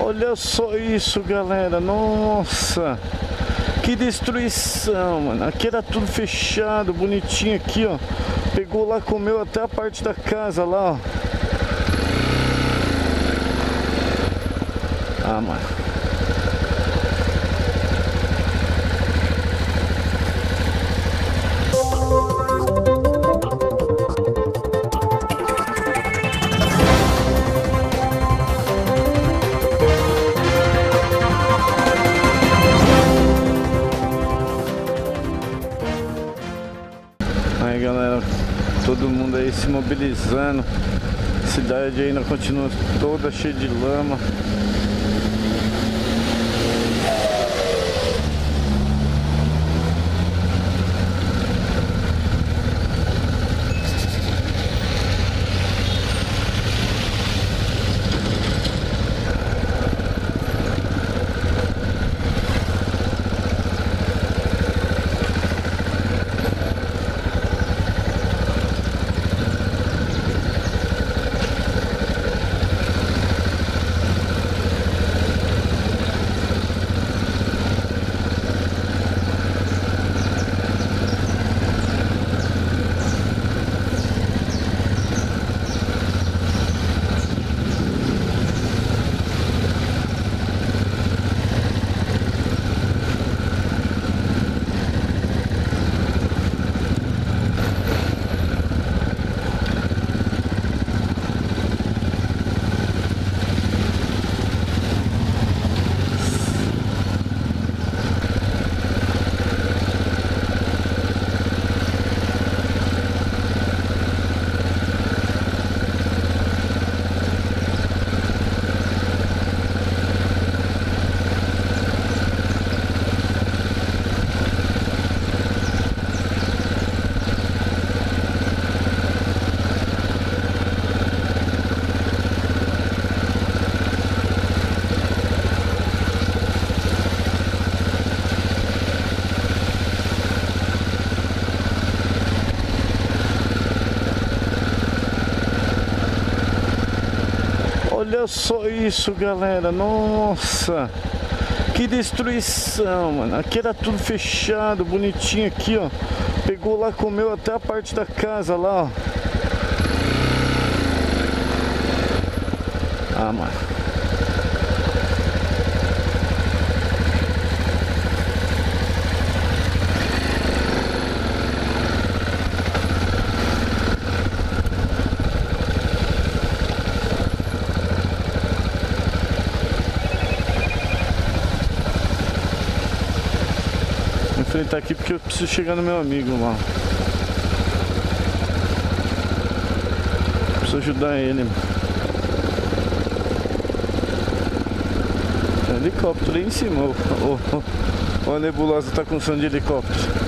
Olha só isso, galera. Nossa, que destruição, mano. Aqui era tudo fechado, bonitinho aqui, ó. Pegou lá, comeu até a parte da casa lá, ó. Ah, mano. Aí, galera, todo mundo aí se mobilizando. A cidade ainda continua toda cheia de lama. Olha só isso, galera. Nossa, que destruição, mano. Aqui era tudo fechado, bonitinho aqui, ó. Pegou lá, comeu até a parte da casa lá, ó. Ah, mano. Vou enfrentar aqui porque eu preciso chegar no meu amigo lá. Preciso ajudar ele. Tem helicóptero ali em cima. Ó, a nebulosa tá com som de helicóptero.